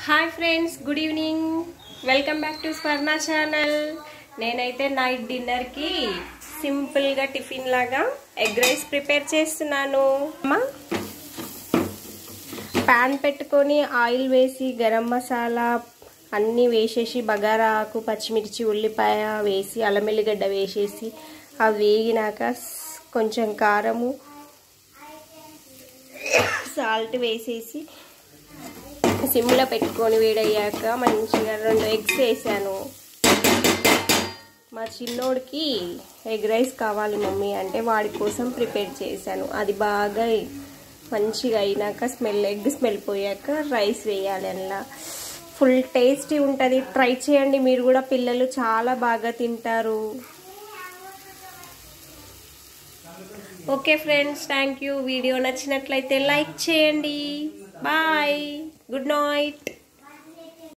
Hi friends, good evening. Welcome back to Swarna channel. నేనైతే night డిన్నర్కి సింపుల్గా టిఫిన్ లాగా ఎగ్ రైస్ ప్రిపేర్ చేస్తున్నాను. ప్యాన్ పెట్టుకొని ఆయిల్ వేసి గరం మసాలా అన్నీ వేసేసి బగారా ఆకు, పచ్చిమిర్చి, ఉల్లిపాయ వేసి అల్లం ఎల్లిగడ్డ వేసేసి అవి వేగినాక కొంచెం కారము, సాల్ట్ వేసేసి సిమ్లో పెట్టుకొని వేడయ్యాక మంచిగా 2 ఎగ్స్ వేసాను. మా చిన్నోడికి ఎగ్ రైస్ కావాలి మమ్మీ అంటే వాడి కోసం ప్రిపేర్ చేశాను. అది బాగా మంచిగా అయినాక ఎగ్ స్మెల్ పోయాక రైస్ వేయాలి. అలా ఫుల్ టేస్టీ ఉంటుంది. ట్రై చేయండి మీరు కూడా, పిల్లలు చాలా బాగా తింటారు. Okay friends, thank you. Video నచ్చినట్లయితే లైక్ చేయండి. Bye, good night.